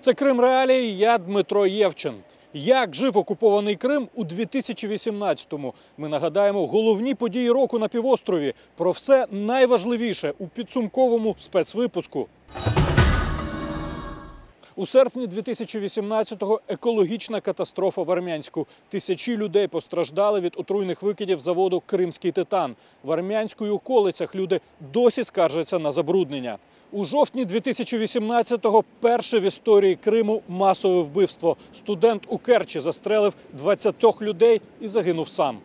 Це Крим Реалії, я Дмитро Євчин. Як жив окупований Крим у 2018-му? Ми нагадаємо головні події року на півострові. Про все найважливіше у підсумковому спецвипуску. У серпні 2018-го екологічна катастрофа в Армянську. Тисячі людей постраждали від отруйних викидів заводу «Кримський титан». В Армянську і околицях люди досі скаржаться на забруднення. У жовтні 2018-го перше в історії Криму масове вбивство. Студент у Керчі застрелив 20 людей і загинув сам.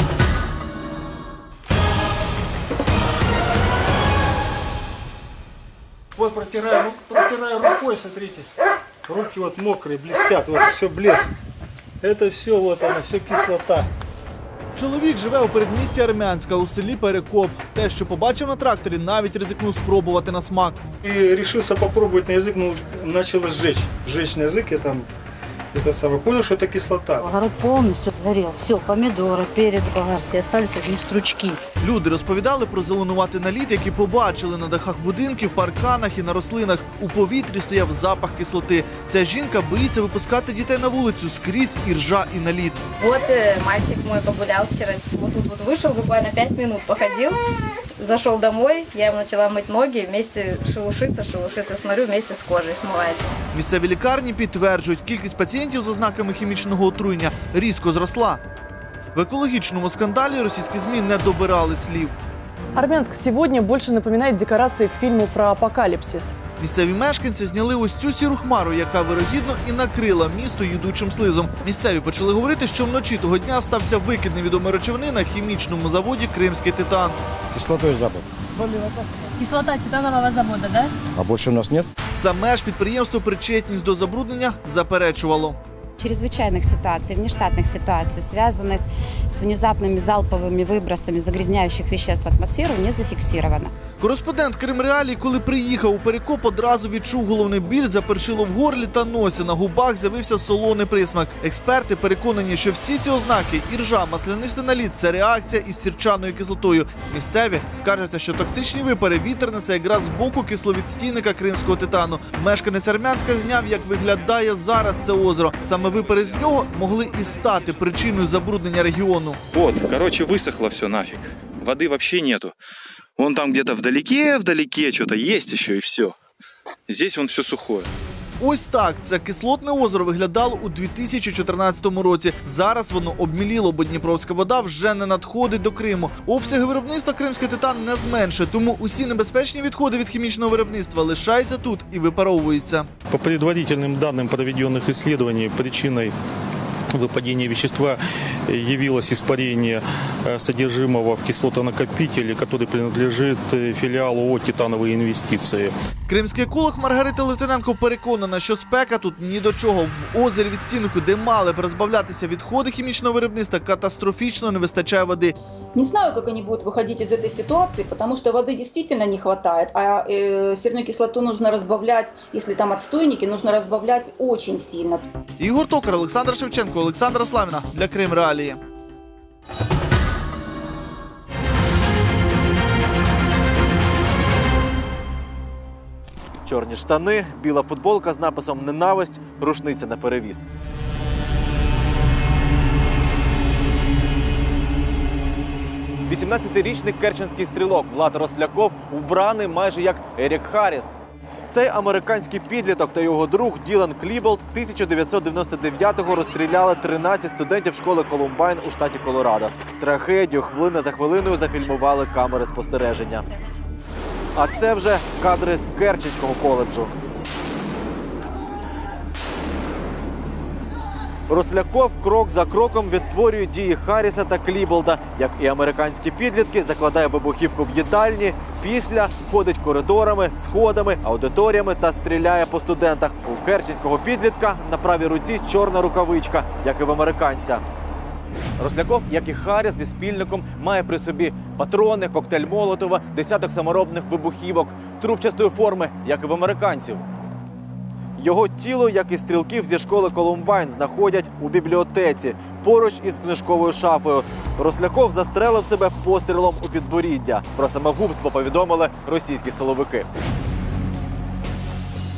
Вот протираю рукой, смотрите. Руки вот мокрые, блестят, вот все блеск. Это все, вот она, все кислота. Чоловік живе у передмісті Армянська, у селі Перекоп. Те, що побачив на тракторі, навіть ризикнув спробувати на смак. И решился попробовать на язык, но начало сжечь. Сжечь на язык, я там, это самое, понял, что это кислота. Огород полностью сгорел. Все, помидоры, перец болгарский, остались одни стручки. Люди розповідали про зеленуватий наліт, який побачили на дахах будинків, парканах і на рослинах. У повітрі стояв запах кислоти. Ця жінка боїться випускати дітей на вулицю, скрізь і ржа, і наліт. Вот мальчик мой погулял вчера, вот тут вот вышел, буквально 5 минут походил, зашел домой, я ему начала мыть ноги, вместе шелушиться, смотрю, вместе с кожей смывается. Місцеві лікарні підтверджують, кількість пацієнтів з ознаками хімічного отруєння різко зросла. В екологічному скандалі російські ЗМІ не добирали слів. Армянск сегодня больше напоминает декорации к фильму про апокалипсис. Місцеві мешканці зняли ось цю сіру хмару, яка, вирогідно, і накрила місто їдучим слизом. Місцеві почали говорити, що вночі того дня стався викид невідомої речовини на хімічному заводі «Кримський титан». Кислотой запах. Кислота титанового завода, да? А больше у нас нет? Саме ж підприємство причетність до забруднення заперечувало. Чрезвычайных ситуаций, внештатных ситуаций, связанных с внезапными залповыми выбросами загрязняющих веществ в атмосферу, не зафиксировано. Кореспондент Крим Реалії, коли приїхав у Перекоп, одразу відчув головний біль, запершило в горлі та носі. На губах з'явився солоний присмак. Експерти переконані, що всі ці ознаки – іржа, маслянистий наліт – це реакція із сірчаною кислотою. Місцеві скаржаться, що токсичні випари вітер несе якраз з боку кисловідстійника Кримського титану. Мешканець Армянська зняв, як виглядає зараз це озеро. Саме випари з нього могли і стати причиною забруднення регіону. Вот, короче, высохло все нафиг. Воды вообще нету. Вон там где-то вдалеке что-то есть еще и все. Здесь вон все сухое. Ось так це кислотне озеро виглядало у 2014 році. Зараз воно обміліло, бо дніпровська вода вже не надходить до Криму. Обсяги виробництва «Кримський титан» не зменшує, тому усі небезпечні відходи від хімічного виробництва лишаються тут і випаровуються. По предварительным данным проведенных исследований, причиной выпадения вещества явилось испарение содержимого в кислотонакопителе, который принадлежит филиалу ООО «Титановые инвестиции». Кримський еколог Маргарита Литвиненко переконана, що спека тут ні до чого. В озері відстійнику, де мали б розбавлятися відходи хімічного виробництва, катастрофічно не вистачає води. Не знаю, как они будут выходить из этой ситуации, потому что воды действительно не хватает, а серную кислоту нужно разбавлять, если там отстойники, нужно разбавлять очень сильно. Ігор Токар, Олександр Шевченко, Олександра Славіна для Крим Реалії. Чорні штани, біла футболка з написом «Ненависть», рушниця на перевіз. – 18-річний керченський стрілок Влад Росляков убраний майже як Ерік Харріс. Цей американський підліток та його друг Ділан Кліболд 1999-го розстріляли 13 студентів школи Колумбайн у штаті Колорадо. Трагедію хвилина за хвилиною зафільмували камери спостереження. А це вже кадри з Керченського коледжу. Росляков крок за кроком відтворює дії Харріса та Кліболда. Як і американські підлітки, закладає вибухівку в їдальні, після ходить коридорами, сходами, аудиторіями та стріляє по студентах. У керченського підлітка на правій руці чорна рукавичка, як і в американця. Росляков, як і Харріс зі спільником, має при собі патрони, коктейль Молотова, десяток саморобних вибухівок, трубчастої форми, як і в американців. Його тіло, як і стрілків зі школи Колумбайн, знаходять у бібліотеці, поруч із книжковою шафою. Росляков застрелив себе пострілом у підборіддя. Про самогубство повідомили російські силовики.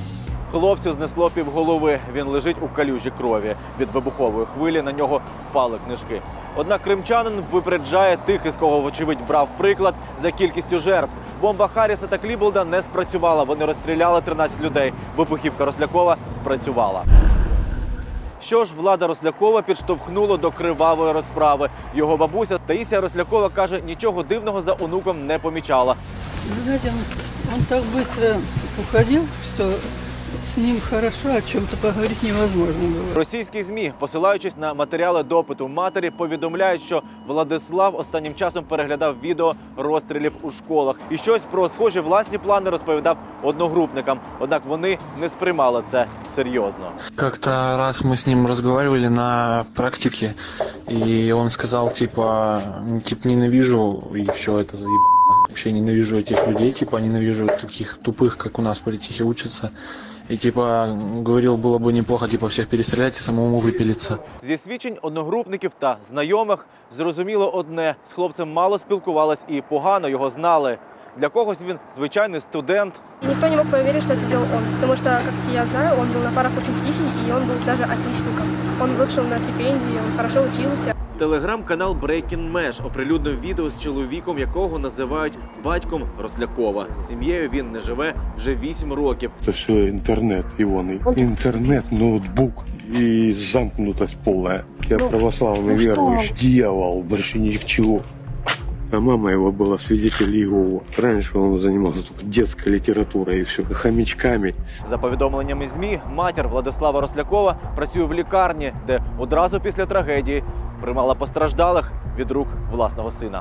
Хлопцю знесло півголови. Він лежить у калюжі крові. Від вибухової хвилі на нього впали книжки. Однак кримчанин випереджає тих, із кого, вочевидь, брав приклад за кількістю жертв. Бомба Харріса та Кліболда не спрацювала. Вони розстріляли 13 людей. Вибухівка Рослякова спрацювала. Що ж, влада Рослякова підштовхнула до кривавої розправи. Його бабуся Таїсія Рослякова каже, нічого дивного за онуком не помічала. Знаете, он так быстро уходил, что с ним хорошо, о чем-то поговорить невозможно было. Російські ЗМІ, посилаючись на матеріали допиту матері, повідомляють, що Владислав останнім часом переглядав відео розстрілів у школах. І щось про схожі власні плани розповідав одногрупникам. Однак вони не сприймали це серйозно. Как-то раз мы с ним разговаривали на практике, и он сказал, типа, ненавижу, и все это заебано. Вообще ненавижу этих людей, типа, ненавижу таких тупых, как у нас в политехе учатся. И типа говорил, было бы неплохо типа всех перестрелять и самому выпилиться. Зі свідчень одногрупників та знайомих зрозуміло одне: з хлопцем мало спілкувались і погано його знали. Для когось він звичайний студент. Никто не мог поверить, что это сделал он, потому что, как я знаю, он был на парах очень тихий, и он был даже отличником. Он вышел на стипендию, он хорошо учился. Телеграм-канал Breaking Mesh оприлюднив відео з чоловіком, якого називають батьком Рослякова. З сім'єю він не живе вже 8 років. Це все інтернет, Івоний. Інтернет, ноутбук і замкнутость повна. Я православний віруючий. Дьявол, більше нічого. А мама его была свидетелем Иеговы. Раньше он занимался только детской литературой и все, хомячками. За повідомленнями ЗМІ, матір Владислава Рослякова працює в лікарні, де одразу після трагедії приймала постраждалих від рук власного сина.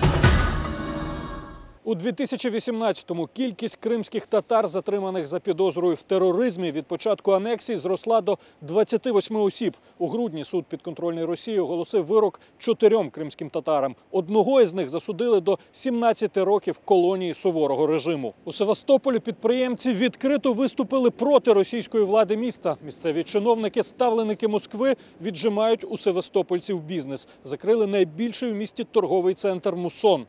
У 2018-му кількість кримських татар, затриманих за підозрою в тероризмі від початку анексії, зросла до 28 осіб. У грудні суд підконтрольний Росії оголосив вирок 4 кримським татарам. Одного із них засудили до 17 років колонії суворого режиму. У Севастополі підприємці відкрито виступили проти російської влади міста. Місцеві чиновники, ставленики Москви, віджимають у севастопольців бізнес. Закрили найбільший у місті торговий центр «Мусон».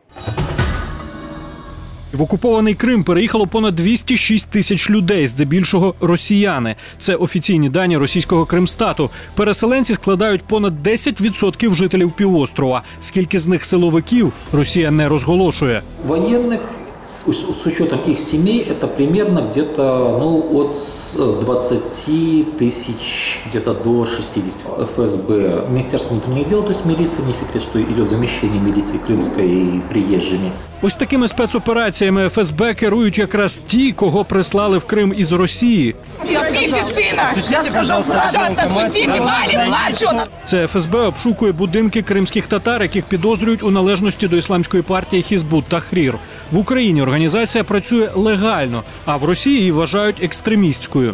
В окупований Крим переїхало понад 206 тисяч людей, здебільшого росіяни. Це офіційні дані російського Кримстату. Переселенці складають понад 10% жителів півострова. Скільки з них силовиків, Росія не розголошує. Воєнних, с учетом их семей, это примерно где-то от 20 тысяч где-то до 60. ФСБ, Министерство внутренних дел, то есть милиция, не секрет, что идет замещение милиции крымской приезжими. Ось такими спецопераціями ФСБ керують якраз ті, кого прислали в Крим із Росії. Пустите сина! Пожалуйста, пустите, младшего! Це ФСБ обшукує будинки кримських татар, яких підозрюють у належності до ісламської партії Хізбут Тахрір. В Україні організація працює легально, а в Росії її вважають екстремістською.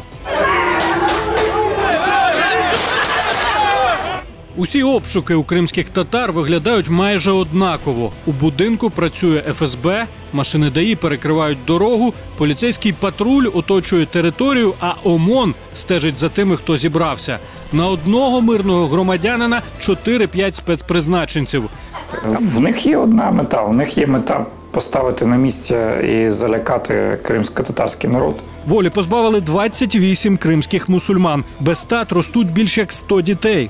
Усі обшуки у кримських татар виглядають майже однаково. У будинку працює ФСБ, машини ДАІ перекривають дорогу, поліцейський патруль оточує територію, а ОМОН стежить за тими, хто зібрався. На одного мирного громадянина 4-5 спецпризначенців. В них є одна мета. У них є мета поставити на місце і залякати кримсько-татарський народ. Волі позбавили 28 кримських мусульман. Без тат ростуть більш як 100 дітей.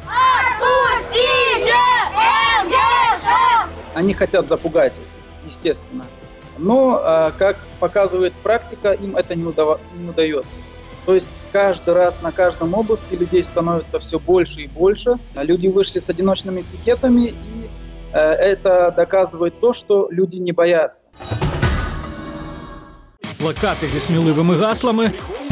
Они хотят запугать, естественно. Но, как показывает практика, им это не удается. То есть каждый раз на каждом обыске людей становится все больше и больше. Люди вышли с одиночными пикетами, и это доказывает то, что люди не боятся. Плакати зі сміливими гаслами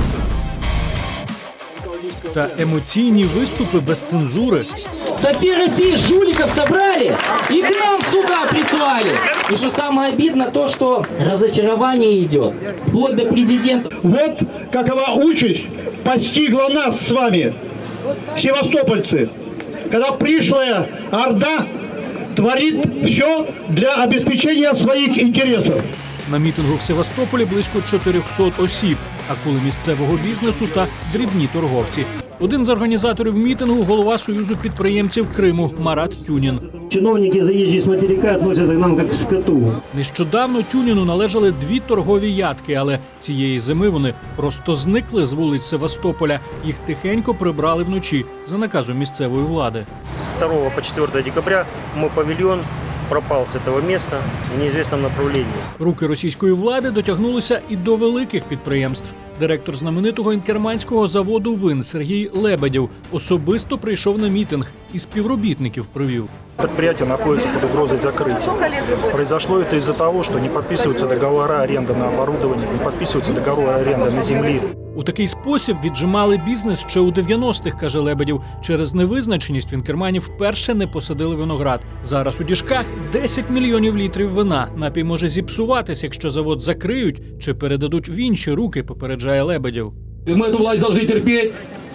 та емоційні виступи без цензури. Со всей России жуликов собрали и к нам сюда прислали. И что самое обидно, то, что разочарование идет. Вплоть до президента. Вот какова участь постигла нас с вами, севастопольцы, когда пришлая орда творит все для обеспечения своих интересов. На мітингу в Севастополі близько 400 осіб, акули місцевого бізнесу та дрібні торговці. Один з організаторів мітингу – голова Союзу підприємців Криму Марат Тюнін. Чиновники, заїжджі з материка, відносяться к нам як к скоту. Нещодавно Тюніну належали 2 торгові ядки, але цієї зими вони просто зникли з вулиць Севастополя. Їх тихенько прибрали вночі за наказом місцевої влади. З 2 по 4 декабря мой павільйон пропав з цього місця в неізвісному направленні. Руки російської влади дотягнулися і до великих підприємств. Директор знаменитого інкерманського заводу вин Сергій Лебедєв особисто прийшов на мітинг і співробітників привів. Предприятие находится под угрозой закрытия. Произошло это из-за того, что не подписываются договора аренды на оборудование, не подписываются договоры аренды на землі. У такий спосіб віджимали бізнес ще у 90-х, каже Лебедєв. Через невизначеність в інкермані вперше не посадили виноград. Зараз у діжках 10 мільйонів літрів вина. Напій може зіпсуватись, якщо завод закриють чи передадуть в інші руки, попереджає Лебедєв. Ми цю власть повинні терпіти.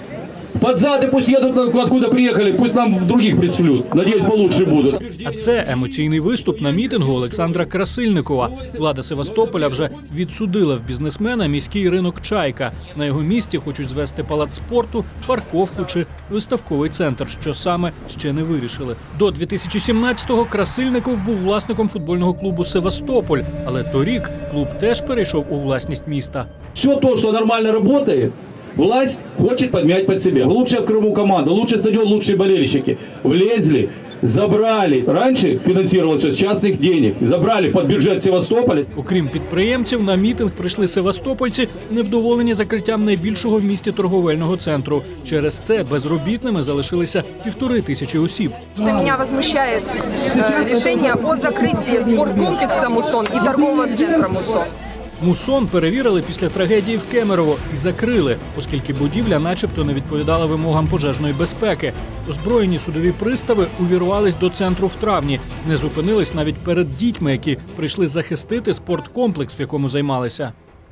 Под зад и пусть едут, откуда приехали, пусть нам в других пришлют. Надеюсь, получше будут. А це емоційний виступ на мітингу Олександра Красильникова. Влада Севастополя вже відсудила в бізнесмена міський ринок «Чайка». На його місці хочуть звести палац спорту, парковку чи виставковий центр. Що саме, ще не вирішили. До 2017-го Красильников був власником футбольного клубу «Севастополь». Але торік клуб теж перейшов у власність міста. Все то, что нормально работает, власть хочет подмять под себя. Лучшая в Крыму команда, лучший стадион, лучшие болельщики. Влезли, забрали. Раньше финансировалось все с частных денег. Забрали под бюджет Севастополя. Окрім підприємців, на мітинг прийшли севастопольці, невдоволені закриттям найбільшого в місті торговельного центру. Через це безробітними залишилися 1500 осіб. Меня возмущает решение о закрытии спорткомплекса «Мусон» и торгового центра «Мусон». «Мусон» перевірили після трагедії в Кемерово і закрили, оскільки будівля начебто не відповідала вимогам пожежної безпеки. Озброєні судові пристави увірвались до центру в травні. Не зупинились навіть перед дітьми, які прийшли захистити спорткомплекс, в якому займалися.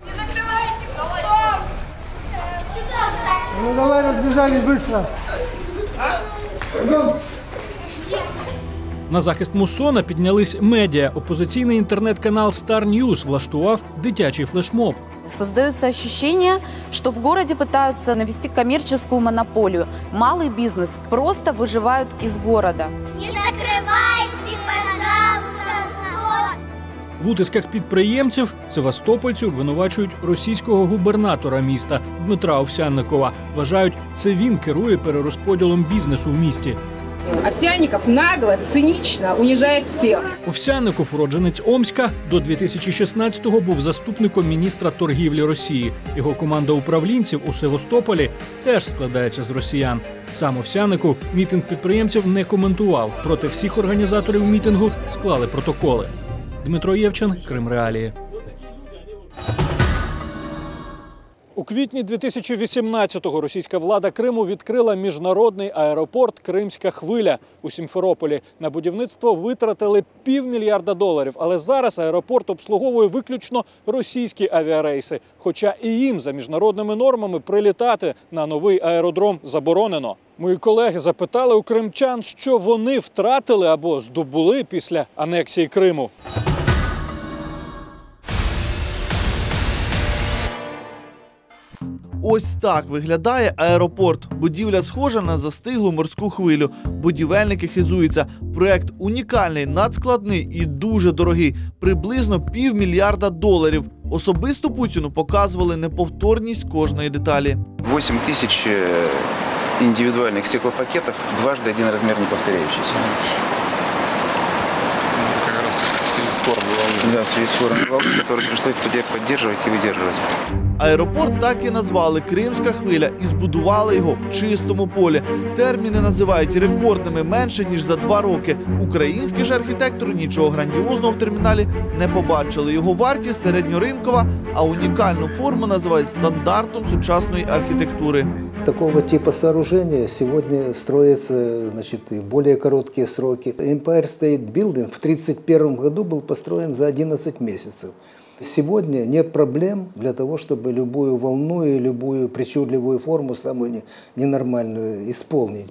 Ну давай разбежались быстро. На захист «Мусона» піднялись медіа. Опозиційний інтернет-канал Star News влаштував дитячий флешмоб. Создается ощущение, что в городе пытаются навести коммерческую монополию. Малый бизнес просто выживают из города. Не закрывайте, пожалуйста, В утисках підприємців севастопольці обвинувачують російського губернатора міста Дмитра Овсянникова. Вважають, це він керує перерозподілом бізнесу в місті. Овсянников нагло, цинично унижает всех. Овсянников, уродженець Омська, до 2016-го був заступником міністра торгівлі Росії. Його команда управлінців у Севастополі теж складається з росіян. Сам Овсянников мітинг підприємців не коментував. Проти всіх організаторів мітингу склали протоколи. Дмитро Євчен, Крим Реалії. У квітні 2018-го російська влада Криму відкрила міжнародний аеропорт «Кримська хвиля» у Сімферополі. На будівництво витратили $500 мільярда. Але зараз аеропорт обслуговує виключно російські авіарейси. Хоча і їм за міжнародними нормами прилітати на новий аеродром заборонено. Мої колеги запитали у кримчан, що вони втратили або здобули після анексії Криму. Ось так виглядає аеропорт. Будівля схожа на застиглу морську хвилю. Будівельники хизуються. Проект унікальний, надскладний і дуже дорогий. Приблизно $500 мільярда. Особисто Путіну показували неповторність кожної деталі. 8000 індивідуальних стеклопакетів, дважды один розмір не повторяючийся. В связи с формой волны, которую пришлось поддерживать и выдерживать. Аеропорт так і назвали «Кримська хвиля» і збудували його в чистому полі. Терміни називають рекордними менше, ніж за 2 роки. Українські ж архітектори нічого грандіозного в терміналі не побачили. Його вартість середньоринкова, а унікальну форму називають стандартом сучасної архітектури. Такого типа сооружения сегодня строятся, значит, в более короткие сроки. Empire State Building в 1931 году был построен за 11 месяцев. Сегодня нет проблем для того, чтобы любую волну и любую причудливую форму, самую ненормальную, исполнить.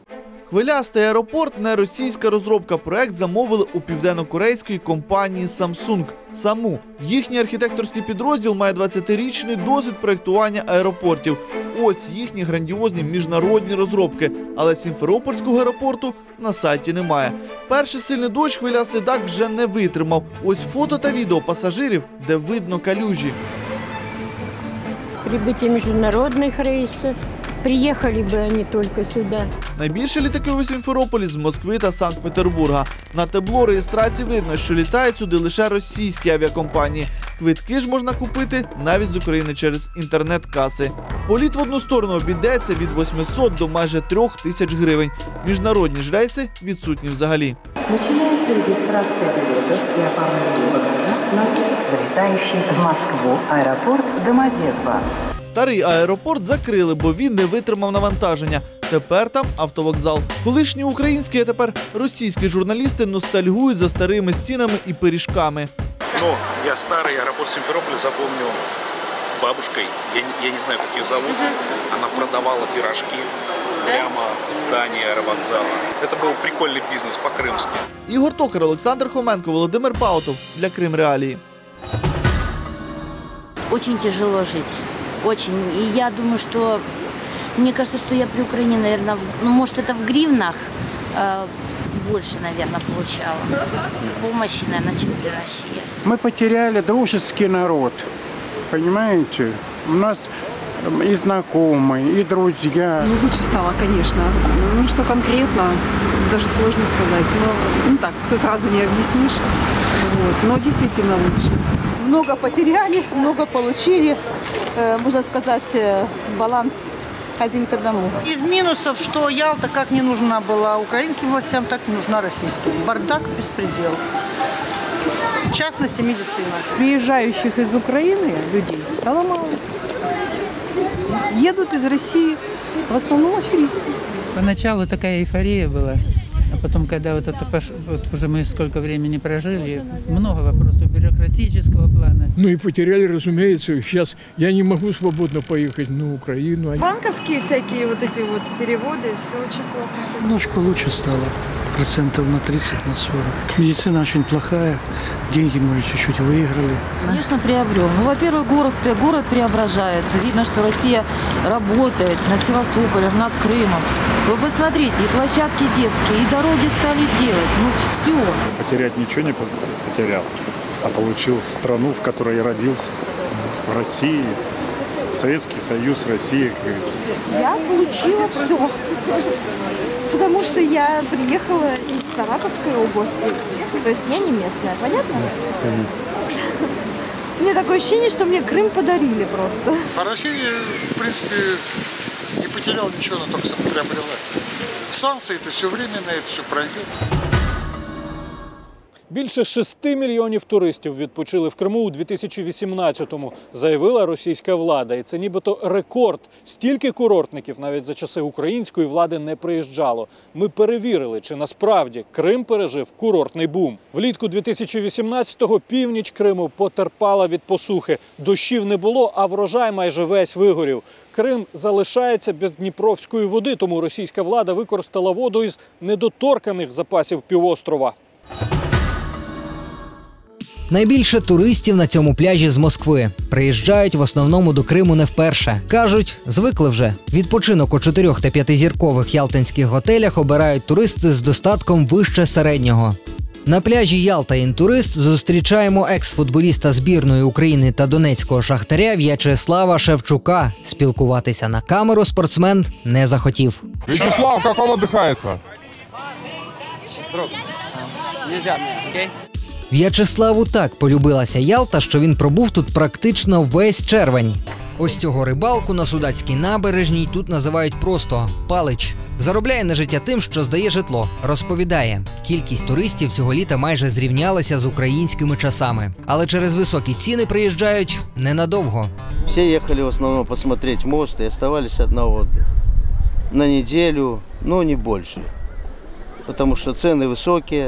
Хвилястий аеропорт – не російська розробка. Проект замовили у південно-корейської компанії Samsung «Саму». Їхній архітекторський підрозділ має 20-річний досвід проєктування аеропортів. Ось їхні грандіозні міжнародні розробки. Але Сімферопольського аеропорту на сайті немає. Перший сильний дощ хвилястий дах вже не витримав. Ось фото та відео пасажирів, де видно калюжі. Прибытие международных рейсов. Приехали бы они только сюда. Найбільше літаки у Сімферополі з Москви та Санкт-Петербурга. На табло реєстрації видно, що літають сюди лише російські авіакомпанії. Квитки ж можна купити навіть з України через інтернет-каси. Політ в одну сторону обійдеться від 800 до майже 3000 гривень. Міжнародні ж рейси відсутні взагалі. Начинается регистрация билетов и оформление багажа на вылетающий в Москву аэропорт Домодедово. Старий аеропорт закрили, бо він не витримав навантаження. Тепер там автовокзал. Колишні українські, а тепер російські журналісти ностальгують за старими стінами і пиріжками. Но я старый аэропорт Симферополя запомнил бабушкой. Я не знаю, как ее зовут. Она продавала пирожки прямо в здании аэровокзала. Это был прикольный бизнес по-крымски. Ігор Токар, Олександр Хоменко, Володимир Паутов для Крим Реалії. Очень тяжело жить. Очень. И я думаю, что... Мне кажется, что я при Украине, наверное, ну, может, это в гривнах больше, наверное, получала. Помощи, наверное, чем при России. Мы потеряли дружеский народ. Понимаете? У нас и знакомые, и друзья. Ну, лучше стало, конечно. Ну, что конкретно, даже сложно сказать. Но, ну так, все сразу не объяснишь. Вот. Но действительно лучше. Много потеряли, много получили. Можно сказать, баланс один к одному. Из минусов, что Ялта как не нужна была украинским властям, так не нужна российским. Бардак, беспредел. В частности, медицина. Приезжающих из Украины людей стало мало. Едут из России, в основном аферисты. Поначалу такая эйфория была, а потом, когда вот это вот уже мы сколько времени прожили, много вопросов бюрократического плана. Ну и потеряли, разумеется. Сейчас я не могу свободно поехать на Украину. Банковские всякие вот эти вот переводы, все очень плохо. Немножко лучше стало, процентов на 30, на 40. Медицина очень плохая, деньги, может, чуть-чуть выиграли. Конечно, приобрел. Ну, во-первых, город преображается. Видно, что Россия работает над Севастополем, над Крымом. Вы посмотрите, и площадки детские, и дороги стали делать. Ну, все. Потерять ничего не потерял, а получил страну, в которой я родился, в России. Советский Союз, Россия, как говорится. Я получила все. Потому что я приехала из Саратовской области. То есть я не местная, понятно? У меня такое ощущение, что мне Крым подарили просто. По России, в принципе, не потерял ничего, но только приобрела. Санкции это все временно, это все пройдет. Більше 6 мільйонів туристів відпочили в Криму у 2018-му, заявила російська влада. І це нібито рекорд. Стільки курортників навіть за часи української влади не приїжджало. Ми перевірили, чи насправді Крим пережив курортний бум. Влітку 2018-го північ Криму потерпала від посухи. Дощів не було, а врожай майже весь вигорів. Крим залишається без дніпровської води, тому російська влада використала воду із недоторканих запасів півострова. Найбільше туристів на цьому пляжі з Москви. Приїжджають в основному до Криму не вперше. Кажуть, звикли вже. Відпочинок у 4- та 5-зіркових ялтинських готелях обирають туристи з достатком вище середнього. На пляжі Ялта-Інтурист зустрічаємо екс-футболіста збірної України та донецького Шахтаря В'ячеслава Шевчука. Спілкуватися на камеру спортсмен не захотів. Вячеслав, як вам віддихається? В'ячеславу так полюбилася Ялта, що він пробув тут практично весь червень. Ось цього рибалку на Судацькій набережній тут називають просто «Палич». Заробляє на життя тим, що здає житло. Розповідає, кількість туристів цього літа майже зрівнялася з українськими часами. Але через високі ціни приїжджають ненадовго. Всі їхали в основному посмотреть мост і залишилися на відпочинок. На неділю, ну не більше. Тому що ціни високі.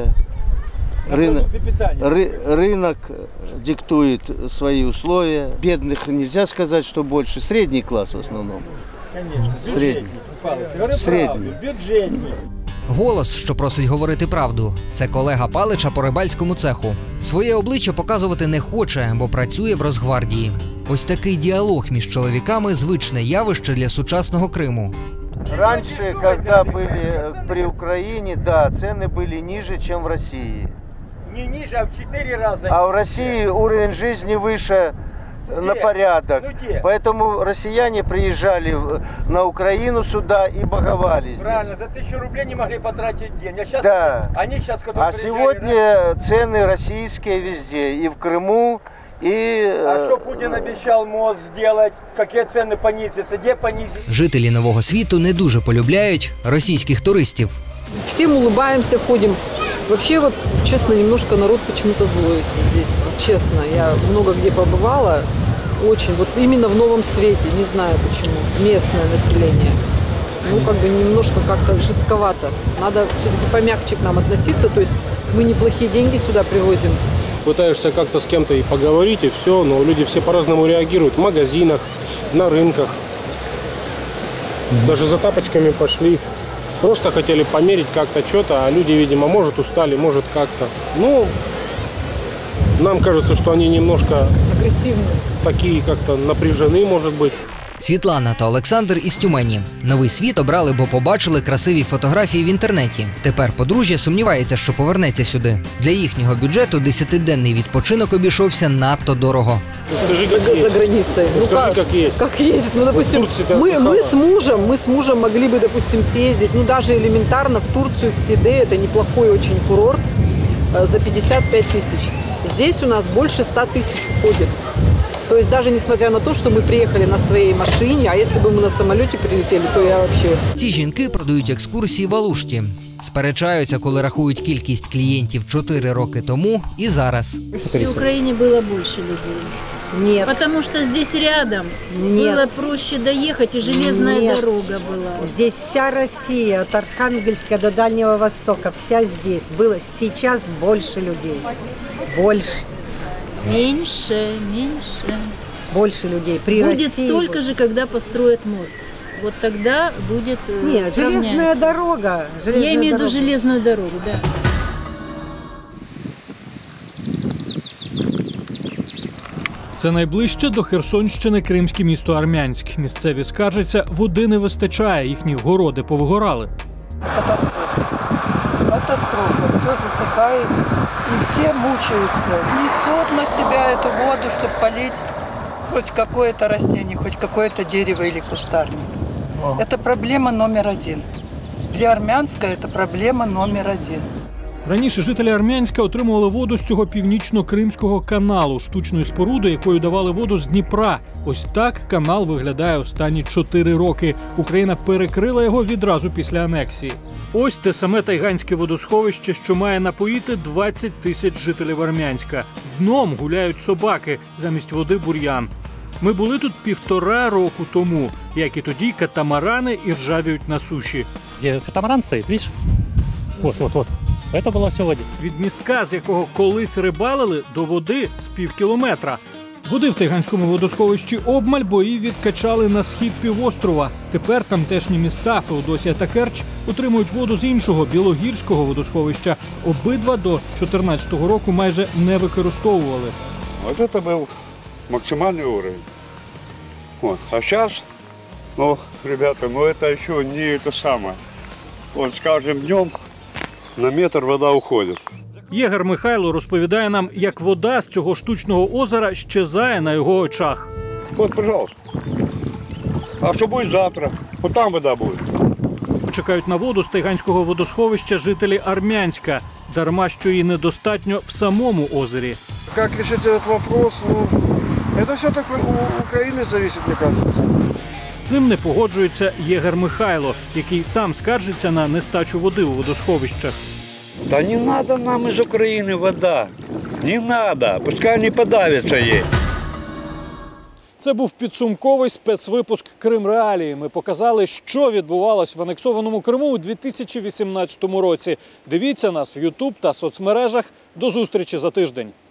Рынок диктует свои условия. Бедных нельзя сказать, что больше. Средний класс в основном. Конечно. Средний. Средний. Голос, що просить говорити правду, це колега Палича по рибальському цеху. Своє обличчя показувати не хоче, бо працює в Росгвардії. Ось такий діалог між чоловіками – звичне явище для сучасного Криму. Раньше, когда были при Украине, да, цены были ниже, чем в России. Не ниже, а в 4 раза. А в России уровень жизни выше на порядок. Поэтому россияне приезжали на Украину сюда и боговали здесь. Правильно, за 1000 рублей не могли потратить в день. А сейчас, да. когда сегодня цены российские везде, и в Крыму, и... А что Путин обещал мост сделать? Какие цены понизятся? Где понизятся? Жителі Нового Світу не дуже полюбляють російських туристів. Всем улыбаемся, ходим. Вообще, вот, честно, немножко народ почему-то злой здесь. Честно, я много где побывала. Очень, вот именно в Новом Свете, не знаю почему, местное население. Ну, как бы немножко как-то жестковато. Надо все-таки помягче к нам относиться. То есть мы неплохие деньги сюда привозим. Пытаешься как-то с кем-то и поговорить, и все, но люди все по-разному реагируют. В магазинах, на рынках. Даже за тапочками пошли. Просто хотели померить как-то что-то, а люди, видимо, может устали, может как-то. Ну, нам кажется, что они немножко агрессивные. Такие как-то напряжены, может быть. Світлана та Олександр із Тюмені. Новий Світ обрали, бо побачили красиві фотографії в інтернеті. Тепер подружжя сумнівається, що повернеться сюди. Для їхнього бюджету 10-денний відпочинок обійшовся надто дорого. Скажи, как есть. За границей. Ну, скажи, как есть. Как есть. Ну, допустим, мы с мужем могли бы, допустим, съездить, ну, даже элементарно в Турцию, в Сиде. Это неплохой очень курорт за 55 тысяч. Здесь у нас больше 100 тысяч уходит. То есть даже несмотря на то, что мы приехали на своей машине, а если бы мы на самолете прилетели, то я вообще... Ці жінки продають екскурсії в Алушті. Сперечаються, коли рахують кількість клієнтів 4 роки тому і зараз. В Украине было больше людей. Нет. Потому что здесь рядом. Нет. Было проще доехать, и железная дорога была. Здесь вся Россия, от Архангельска до Дальнего Востока, вся здесь. Было сейчас больше людей. Больше. Меньше, меньше. Больше людей. При будет России столько же, когда построят мост. Вот тогда будет Нет, железная дорога. Я имею в виду железную дорогу, да. Це найближче до Херсонщини кримське місто Армянськ. Місцеві скаржаться, води не вистачає, їхні городи повигорали. Катастрофа. Все засыхает, и все мучаются. Несут на себя эту воду, чтобы полить хоть какое-то растение, хоть какое-то дерево или кустарник. Это проблема номер один. Для Армянска это проблема номер один. Раніше жителі Армянська отримували воду з цього північно-кримського каналу, штучної споруди, якою давали воду з Дніпра. Ось так канал виглядає останні 4 роки. Україна перекрила його відразу після анексії. Ось те саме Тайганське водосховище, що має напоїти 20 тисяч жителів Армянська. Дном гуляють собаки, замість води бур'ян. Ми були тут 1,5 року тому, як і тоді катамарани іржавіють на суші. Де катамаран стоїть, бачиш? Ось. Це було все в воді. Від містка, з якого колись рибалили, до води з півкілометра. Води в Тайганському водосховищі обмаль, бо її відкачали на схід півострова. Тепер тамтешні міста Феодосія та Керч отримують воду з іншого, Білогірського водосховища. Обидва до 2014 року майже не використовували. Ось це був максимальний уровень. А зараз, ребята, це ще не те саме. З кожним днем на метр вода уходить. Єгер Михайло розповідає нам, як вода з цього штучного озера щезає на його очах. От, пожалуйста. А що буде завтра? От там вода буде. Чекають на воду з Тайганського водосховища жителі Армянська. Дарма, що її недостатньо в самому озері. Як вирішити цей вопрос? Це все так у України залежить, мені кажеться. З цим не погоджується Єгер Михайло, який сам скаржиться на нестачу води у водосховищах. Та не треба нам із України вода. Не треба, пускай не подавиться їй. Це був підсумковий спецвипуск «Крим-реалії». Ми показали, що відбувалось в анексованому Криму у 2018 році. Дивіться нас в YouTube та соцмережах. До зустрічі за тиждень.